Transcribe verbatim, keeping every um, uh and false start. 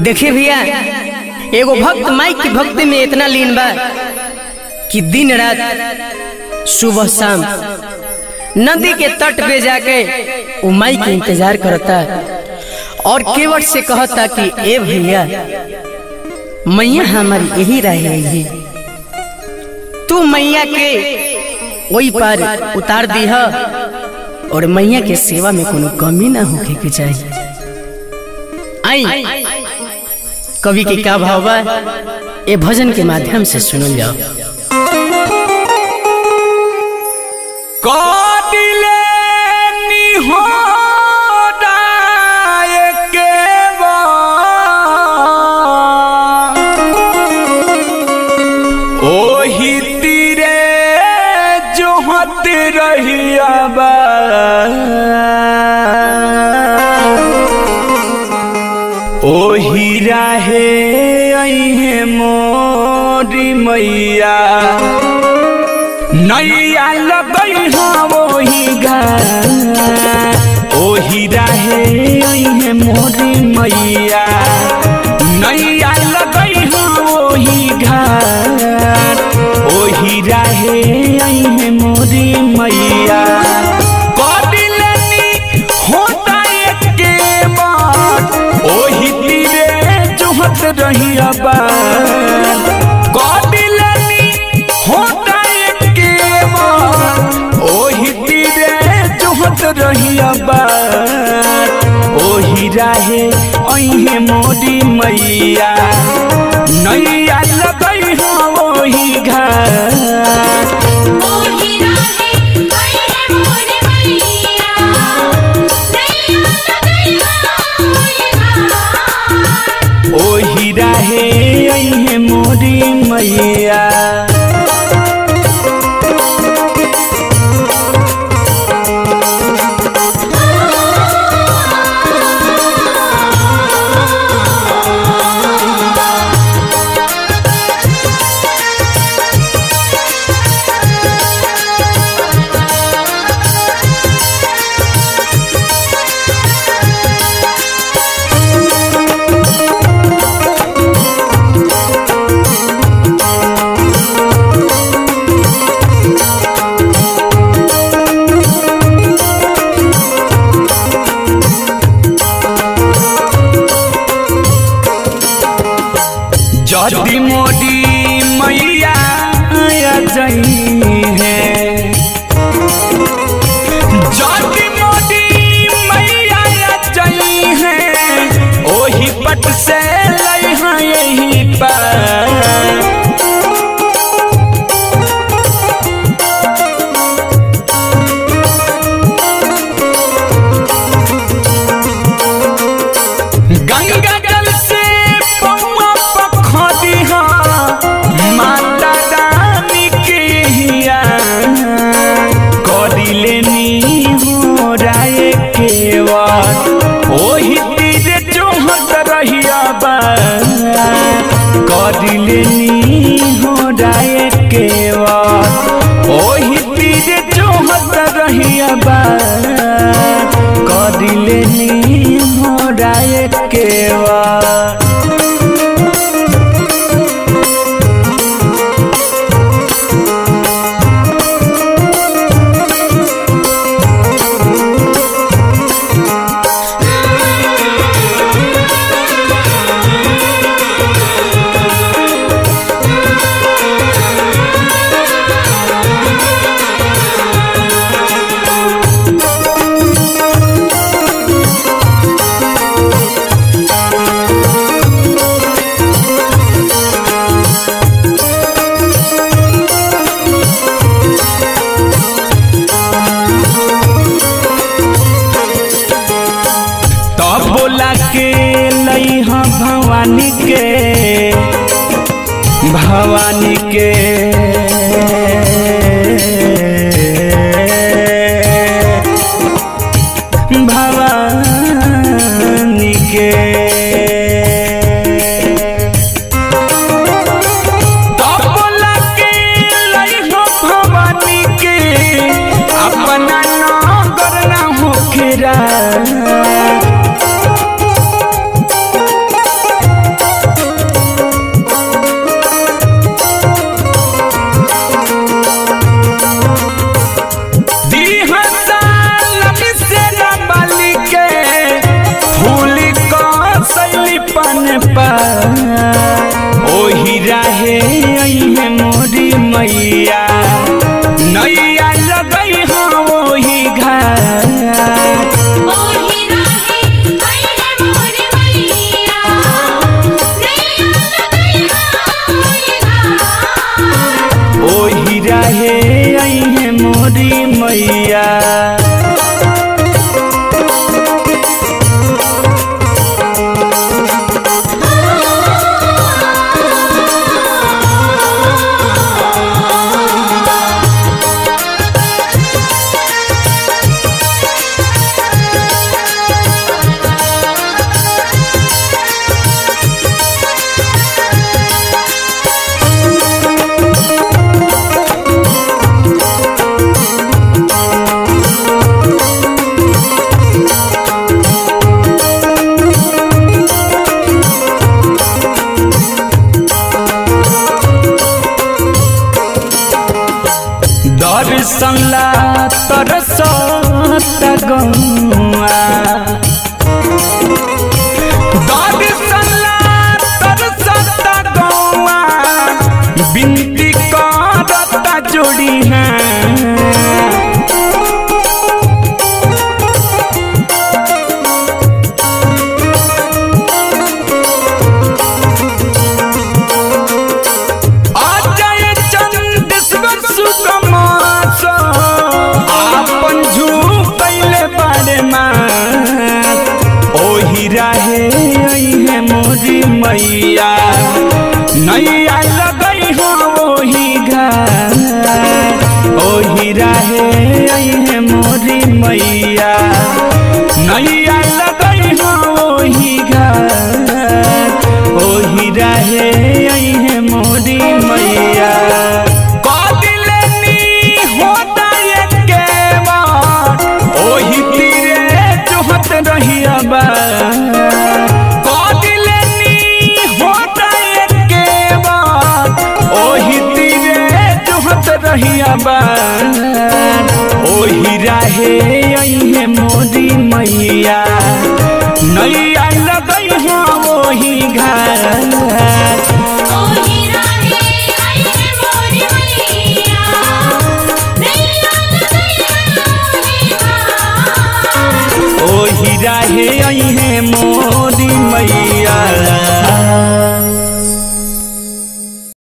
देखिए भैया, एगो भक्त माई की भक्ति में इतना लीन बा कि दिन रात सुबह शाम नदी के तट पे जाके वो माई के इंतजार करता और केवट से कहता कि ए भैया, मैया हमारी यही रह गई, तू मैया के वही पर उतार दी है और मैया के सेवा में कोनो कमी ना होके के चाहिए। आई कवि के क्या भाव बा ये भजन के माध्यम से सुनल जाओ। ओही तीरे जो हत रहिया बा, ओही राहे अइहे मोरी मैया, नैया लगई हाँ वही घाट, ओही राहे अइहे मोरी मैया, नैया लगई हाँ वही घाट, ओही राहे अइहे मोरी मैया। ओही तीरे जोहत रहिया बा, कदिलनी होता एके बार, ओही तीरे जोहत रहिया बा, ओही राहे अइहे मोरी मैया, नैया लगई हाँ वही घाट, ओही राहे अइहे मोरी मैया। जदी मोदी मैया आ जाई है, जदी मोदी मैया आ जाई है, ओही पट से लई हाँ यही पर, गंगा जल से पौआ पखदिहा माता रानी के हिया, कदिलेनी हो राय केवट, ओही तीरे जोहत रहिया बा, कदिलेनी हो राय केवट, ओही तीरे जोहत रहिया बा, कदिलेनी हो राय केवट। बोला के लई हाँ भवानी के, भवानी के भवानी के, तो बोला के लई हाँ भवानी के, अपना नगर ना होखेरा, पार ओही राहे अइहे मोरी मैया नैया लगई हाँ ओही घाट ओही राहे अइहे मोरी मैया दर्शन ला तरसता गौआ दर्शन ला तरसता गौआ बिनती करता जोड़ी है राहे अइहे मोरी मैया नैया लगई हाँ ओही घाट ओही राहे अइहे मोरी मैया नैया लगई हाँ ओही घाट ओही राहे अइहे मोरी मैया कदिलनी होता एके बार ओही तीरे जोहत रहिया बा ओही राहे अइहे मोरी मैया नैया लगई हाँ ओही घाट ओही राहे